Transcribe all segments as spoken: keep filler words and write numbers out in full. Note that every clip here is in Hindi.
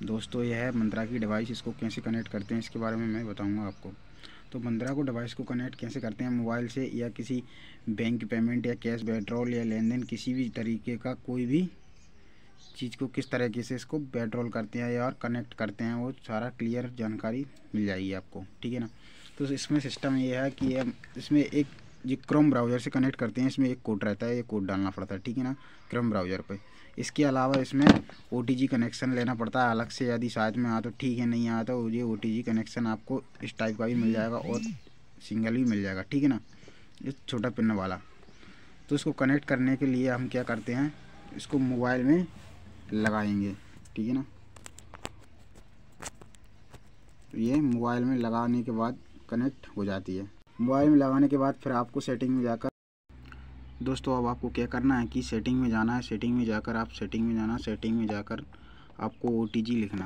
दोस्तों यह है मंत्रा की डिवाइस, इसको कैसे कनेक्ट करते हैं इसके बारे में मैं बताऊंगा आपको। तो मंत्रा को डिवाइस को कनेक्ट कैसे करते हैं, मोबाइल से या किसी बैंक पेमेंट या कैश विड्रॉल या लेन देन किसी भी तरीके का कोई भी चीज़ को किस तरीके से इसको विड्रॉल करते हैं या और कनेक्ट करते हैं, वो सारा क्लियर जानकारी मिल जाएगी आपको, ठीक है ना। तो इसमें सिस्टम ये है कि ये इसमें एक जो क्रोम ब्राउज़र से कनेक्ट करते हैं, इसमें एक कोड रहता है, ये कोड डालना पड़ता है, ठीक है ना, क्रोम ब्राउज़र पे। इसके अलावा इसमें ओ टी जी कनेक्शन लेना पड़ता है अलग से, यदि साथ में आ तो ठीक है, नहीं आया तो ये ओ टी जी कनेक्शन आपको इस टाइप का भी मिल जाएगा और सिंगल भी मिल जाएगा, ठीक है ना, ये छोटा पिन वाला। तो इसको कनेक्ट करने के लिए हम क्या करते हैं, इसको मोबाइल में लगाएंगे, ठीक है ना। ये मोबाइल में लगाने के बाद कनेक्ट हो जाती है। मोबाइल में लगाने के बाद फिर आपको सेटिंग में जाकर, दोस्तों अब आपको क्या करना है कि सेटिंग में जाना है। सेटिंग में जाकर आप सेटिंग में जाना सेटिंग में जाकर आपको ओ टी जी लिखना,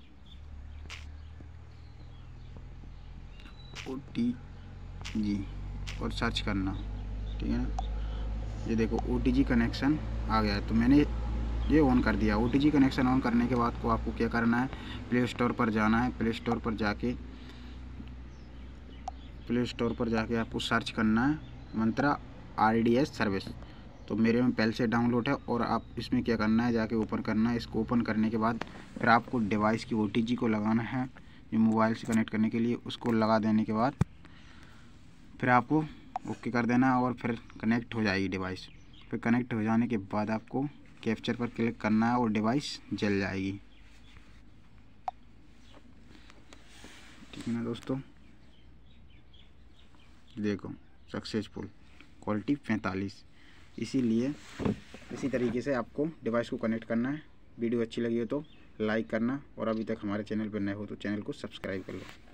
ओ टी जी, और सर्च करना, ठीक है ना। ये देखो ओ टी जी कनेक्शन आ गया है, तो मैंने ये ऑन कर दिया। O T G connection on करने के बाद को आपको क्या करना है, प्ले स्टोर पर जाना है। प्ले स्टोर पर जाके प्ले स्टोर पर जाके आपको सर्च करना है Mantra R D S service. तो मेरे में पहले से डाउनलोड है और आप इसमें क्या करना है, जाके ओपन करना है। इसको ओपन करने के बाद फिर आपको डिवाइस की ओ टी जी को लगाना है, जो मोबाइल से कनेक्ट करने के लिए। उसको लगा देने के बाद फिर आपको ओके कर देना और फिर कनेक्ट हो जाएगी डिवाइस। फिर कनेक्ट हो जाने के बाद आपको कैप्चर पर क्लिक करना है और डिवाइस जल जाएगी, ठीक है ना दोस्तों। देखो सक्सेसफुल, क्वालिटी पैंतालीस। इसीलिए इसी तरीके से आपको डिवाइस को कनेक्ट करना है। वीडियो अच्छी लगी हो तो लाइक करना और अभी तक हमारे चैनल पर नए हो तो चैनल को सब्सक्राइब कर लो।